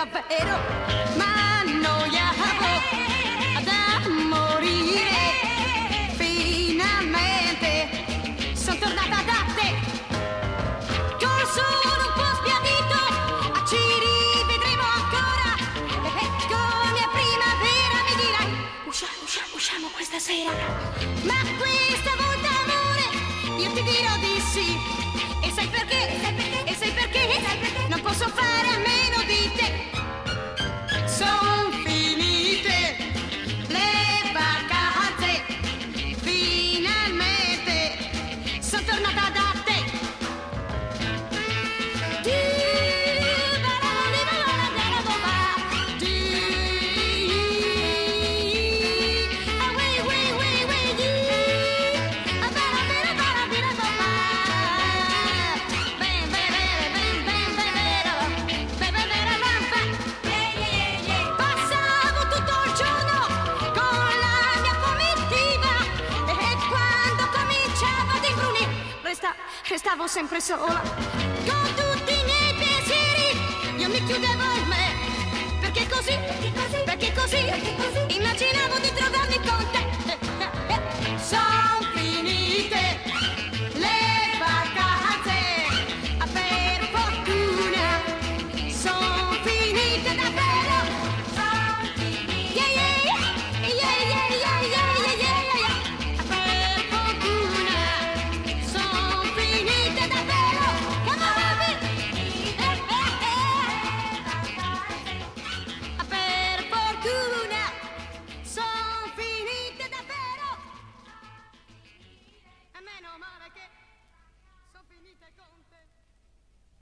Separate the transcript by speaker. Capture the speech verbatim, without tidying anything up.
Speaker 1: davvero, ma annoiavo da morire. Finalmente sono tornata da te, col sole un po' sbiadito, ci rivedremo ancora. E come a primavera mi dirai, usciamo, usciamo, usciamo questa sera. Ma questa volta, amore, io ti dirò di sì. E sai perché? E sai perché? Non posso fare a meno di te. Son finite le vacanze, finalmente sono tornata da te. Restavo sempre sola, con tutti i miei pensieri, io mi chiudevo in me, perché così, perché così, perché così, immaginavo di trovarmi con te. Son finite le vacanze, per fortuna, son finite davvero, son finite, yeah, yeah, yeah, yeah, yeah, yeah, yeah, yeah, yeah. Per fortuna, son finite davvero, come baby. Per fortuna, son finite davvero. E meno male che son finite con te.